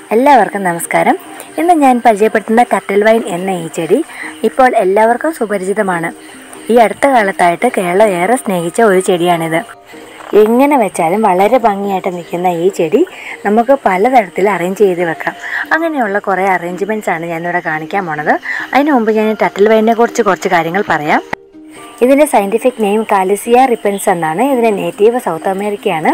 എല്ലാവർക്കും നമസ്കാരം. ഇന്ന് ഞാൻ പരിചയപ്പെടുത്തുന്ന ടർട്ടിൽ വൈൻ എന്ന ഈ ചെടി ഇപ്പോൾ എല്ലാവർക്കും സുപരിചിതമാണ്. ഈ അടുത്ത കാലത്തായിട്ട് കേരളം ഏറെ സ്നേഹിച്ച ഒരു ചെടിയാണിത്. എങ്ങനെ വെച്ചാലും വളരെ ഭംഗിയായിട്ട് നിൽക്കുന്ന ഈ ചെടി നമുക്ക് പലതരത്തിൽ അറേഞ്ച് ചെയ്ത് വെക്കാം. അങ്ങനെയുള്ള കുറേ അറേഞ്ച്മെൻറ്റ്സ് ആണ് ഞാനിവിടെ കാണിക്കാൻ പോണത്. അതിന് മുമ്പ് ഞാൻ ടർട്ടിൽ വൈനിനെ കുറിച്ച് കുറച്ച് കാര്യങ്ങൾ പറയാം. ഇതിൻ്റെ സയൻറ്റിഫിക് നെയിം കാലിസിയ റിപ്പൻസ് എന്നാണ്. ഇതിൻ്റെ നേറ്റീവ് സൗത്ത് അമേരിക്കയാണ്.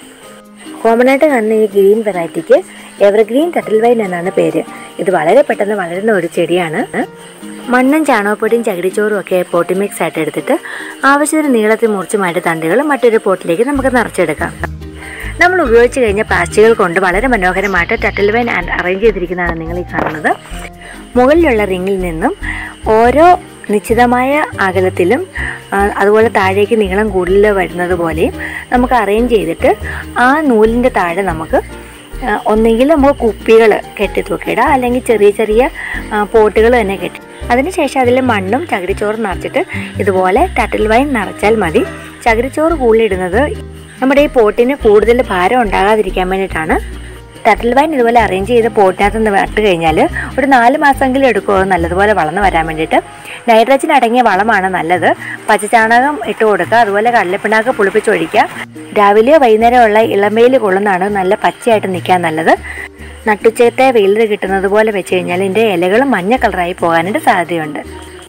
കോമണായിട്ട് കാണുന്ന ഈ ഗ്രീൻ വെറൈറ്റിക്ക് എവർഗ്രീൻ ടർട്ടിൽ വൈൻ എന്നാണ് പേര്. ഇത് വളരെ പെട്ടെന്ന് വളരുന്ന ഒരു ചെടിയാണ്. മണ്ണും ചാണകപ്പൊടിയും ചകിരിച്ചോറും ഒക്കെ പോട്ടി മിക്സ് ആയിട്ട് എടുത്തിട്ട് ആവശ്യത്തിന് നീളത്തിൽ മുറിച്ച് മാറ്റി തണ്ടുകൾ മറ്റൊരു പോട്ടിലേക്ക് നമുക്ക് നിറച്ചെടുക്കാം. നമ്മൾ ഉപയോഗിച്ച് കഴിഞ്ഞ പ്ലാസ്റ്റിക്കുകൾ കൊണ്ട് വളരെ മനോഹരമായിട്ട് ടർട്ടിൽ വൈൻ അറേഞ്ച് ചെയ്തിരിക്കുന്നതാണ് നിങ്ങൾ ഈ കാണുന്നത്. മുകളിലുള്ള റിങ്ങിൽ നിന്നും ഓരോ നിശ്ചിതമായ അകലത്തിലും അതുപോലെ താഴേക്ക് നീളം കൂടുതൽ വരുന്നത് പോലെയും നമുക്ക് അറേഞ്ച് ചെയ്തിട്ട് ആ നൂലിൻ്റെ താഴെ നമുക്ക് ഒന്നെങ്കിൽ നമുക്ക് കുപ്പികൾ കെട്ടി തൂക്കിയിടാം, അല്ലെങ്കിൽ ചെറിയ ചെറിയ പോട്ടുകൾ തന്നെ കെട്ടി. അതിനുശേഷം അതിൽ മണ്ണും ചകിരിച്ചോറും നിറച്ചിട്ട് ഇതുപോലെ ടർട്ടിൽ വൈൻ നിറച്ചാൽ മതി. ചകിരിച്ചോറ് കൂടുതലിടുന്നത് നമ്മുടെ ഈ പോട്ടിന് കൂടുതൽ ഭാരം ഉണ്ടാകാതിരിക്കാൻ വേണ്ടിയിട്ടാണ്. ടർട്ടിൽ വൈൻ ഇതുപോലെ അറേഞ്ച് ചെയ്ത് പോട്ടിനകത്ത് നിന്ന് നട്ട് കഴിഞ്ഞാൽ ഒരു 4 മാസമെങ്കിലും എടുക്കുമോ നല്ലതുപോലെ വളർന്നു വരാൻ വേണ്ടിയിട്ട്. നൈട്രജൻ അടങ്ങിയ വളമാണ് നല്ലത്. പച്ചച്ചാണകം ഇട്ട് കൊടുക്കുക, അതുപോലെ കടലപ്പിണ്ണാക്ക് പുളിപ്പിച്ചൊഴിക്കുക. രാവിലെയോ വൈകുന്നേരമുള്ള ഇളമയിൽ കൊള്ളുന്നതാണ് നല്ല പച്ചയായിട്ട് നിൽക്കാൻ നല്ലത്. നട്ടുച്ചത്തെ വെയിൽ കിട്ടുന്നത് പോലെ വെച്ച് കഴിഞ്ഞാൽ ഇതിൻ്റെ ഇലകളും മഞ്ഞ കളറായി പോകാനായിട്ട് സാധ്യതയുണ്ട്.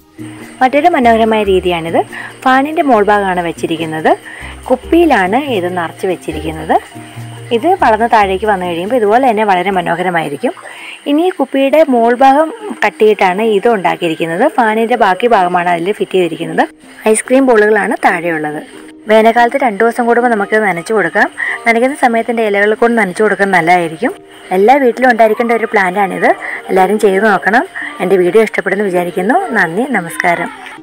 മറ്റൊരു മനോഹരമായ രീതിയാണിത്. ഫാനിൻ്റെ മോൾഭാഗമാണ് വെച്ചിരിക്കുന്നത്. കുപ്പിയിലാണ് ഇത് നിറച്ച് വെച്ചിരിക്കുന്നത്. ഇത് വളർന്ന് താഴേക്ക് വന്നു കഴിയുമ്പോൾ ഇതുപോലെ തന്നെ വളരെ മനോഹരമായിരിക്കും. ഇനി ഈ കുപ്പിയുടെ മോൾഭാഗം കട്ടിയിട്ടാണ് ഇത് ഉണ്ടാക്കിയിരിക്കുന്നത്. ഫാനിൻ്റെ ബാക്കി ഭാഗമാണ് അതിൽ ഫിറ്റ് ചെയ്തിരിക്കുന്നത്. ഐസ്ക്രീം ബോളുകളാണ് താഴെയുള്ളത്. വേനൽക്കാലത്ത് 2 ദിവസം കൂടുമ്പോൾ നമുക്ക് നനച്ചു കൊടുക്കാം. നനയ്ക്കുന്ന സമയത്തിൻ്റെ ഇലകൾ കൊണ്ട് നനച്ചു കൊടുക്കാൻ നല്ലതായിരിക്കും. എല്ലാ വീട്ടിലും ഉണ്ടായിരിക്കേണ്ട ഒരു പ്ലാന്റാണിത്. എല്ലാവരും ചെയ്തു നോക്കണം. എൻ്റെ വീഡിയോ ഇഷ്ടപ്പെടുന്നു വിചാരിക്കുന്നു. നന്ദി, നമസ്കാരം.